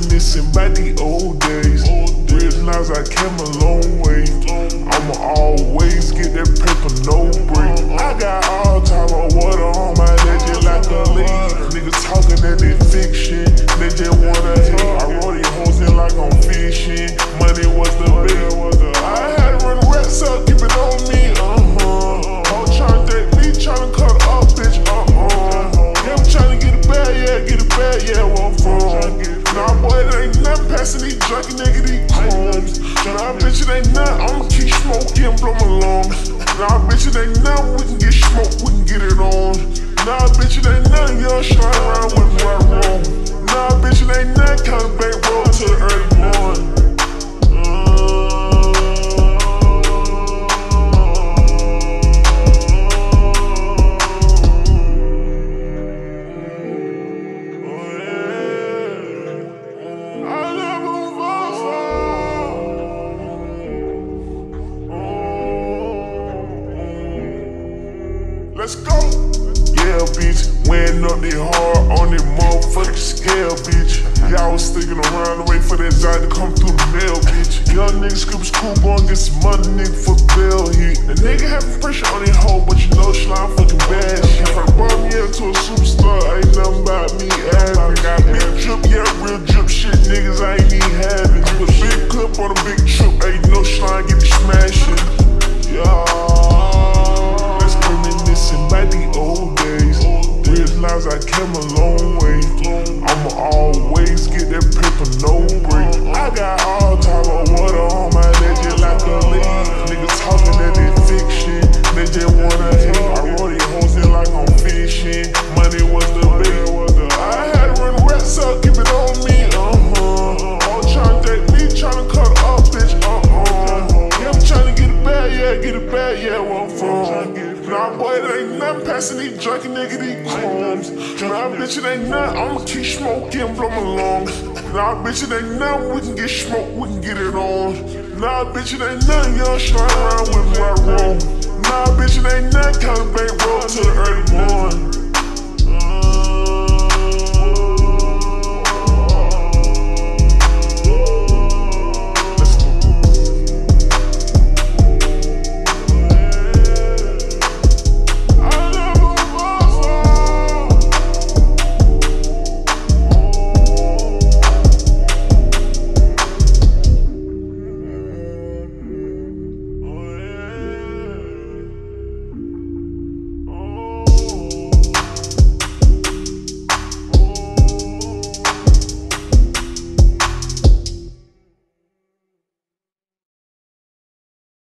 reminiscing about the old days. Realize I came a long way. I'ma always get that paper, no break. I got all type of water on my legend like a lead. Niggas talking that they fiction, they just wanna hate. I roll these hoes in like I'm fishing. Money was the bait. I had to run the rats up, keep it on me. All tryna date me, tryna cut up, bitch. Yeah, I'm tryna get it bad, yeah, where I'm from. Nah, boy, it ain't nothing passing these junkie nigga, these crumbs. Nah, bitch, it ain't nothing, I'ma keep smoking, blow my lungs. Nah, bitch, it ain't nothing, we can get smoked, we can get it on. Nah, bitch, it ain't nothing, y'all slide around with me right wrong. Nah, bitch, it ain't nothing, kind of bankroll to the early morning. Let's go! Yeah, bitch, weighing up the hard on the motherfucking scale, bitch. Y'all was sticking around to wait for that Zod to come through the mail, bitch. Young niggas scoop school, gon' get some money, nigga, for bail hit. The nigga having pressure on his hoe, but you know slime fucking bad shit. If I brought me up to a superstar, ain't nothing about me average. Got big drip, yeah, real drip shit, niggas I ain't even having. Put a big clip on a big trip, ain't no slime, get the smashing. Yeah. By the old days, realize I came a long way. I'ma always get that paper, no break. I got all type of water on my legend like a lead. Niggas talking that they fiction, they just wanna hate. I roll these hoes in like I'm fishing. Money was the bait. I had to run the rats up, keep it on me. All tryna date me, tryna cut up, bitch. Yeah, I'm tryna get it bad, yeah, where I'm from. Nah, boy, it ain't nothing passing these junkie nigga, these crumbs. Nah, bitch, it ain't nothing, I'ma keep smoking, blow my lungs. Nah, bitch, it ain't nothing, we can get smoked, we can get it on. Nah, bitch, it ain't nothing, y'all slide around with me right wrong. Nah, bitch, it ain't nothing, kind of bankroll to the early morning.